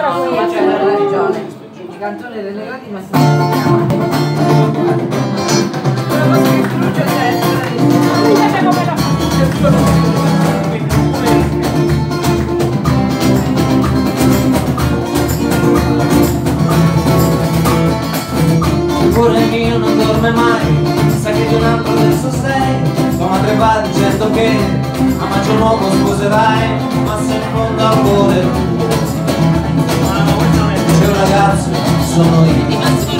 qua c'è la religione. I cantoni relegati ma si chiama. La cosa che crucia è vedete come la Pure il mio non dorme mai, sa che di un altro adesso sei. Tua madre va dicendo che a maggio un uomo sposerai, ma se in fondo al cuore c'è un ragazzo, sono io.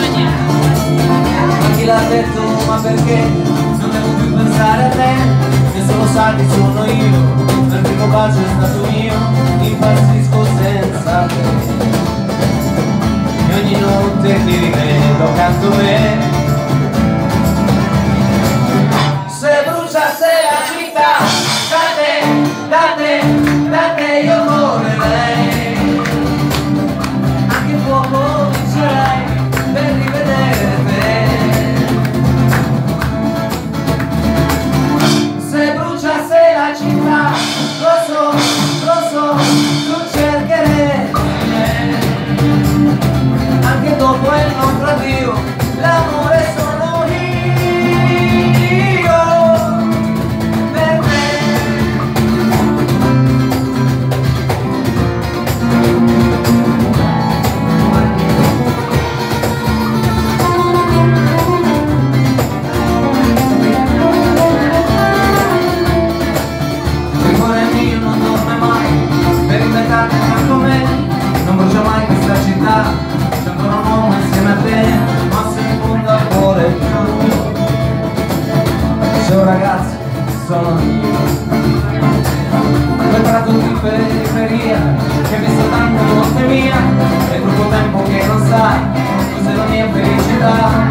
Ma chi l'ha detto, ma perché? Non devo più pensare a te, nessuno sa che sono io. Il primo bacio è stato mio, impazzisco senza te. E ogni notte ti rivedo accanto a me. Se bruciasse la città, da te io morirei. Anche fuoco vincerei per rivedere te. Se bruciasse la città, lo so, tu cercherei. Anche dopo il nostro addio, l'amore sono io per te. Il cuore mio non dorme mai, per inventarti accanto a me. Non brucia mai questa città, ancora un uomo insieme a te, ma se in fondo al cuore c'è un ragazzo, sono io. Quel prato di periferia che hai visto tante volte mia, è troppo tempo che non sai cos'è la mia felicità.